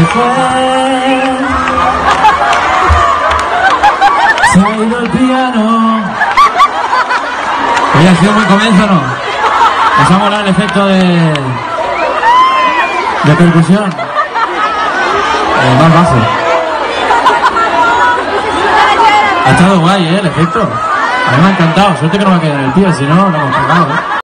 se fue. Se ha ido el piano. Oye, ha sido un buen comienzo, ¿no? Nos ha molado el efecto de percusión. Más bajo. Ha estado guay, el efecto. A mí me ha encantado. Suerte que no me ha quedado en el pie, si no, no hemos tocado,